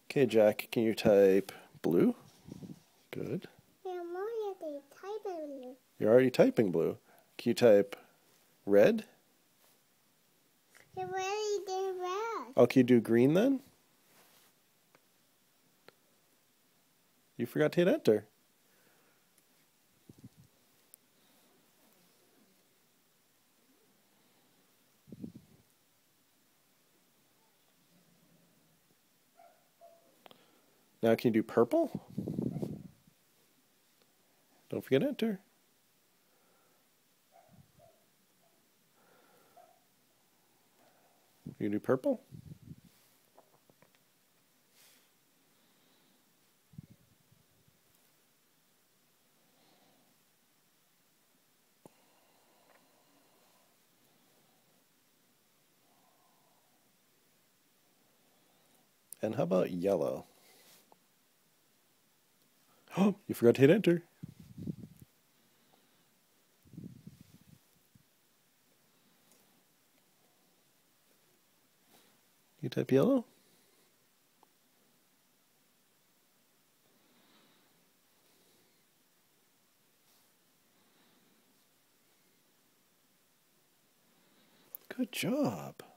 Okay, Jack, can you type blue? Good. You're already typing blue. Can you type red? You already did red. Oh, can you do green then? You forgot to hit enter. Now can you do purple? Don't forget enter. You do purple? And how about yellow? Oh, you forgot to hit enter. You type yellow? Good job.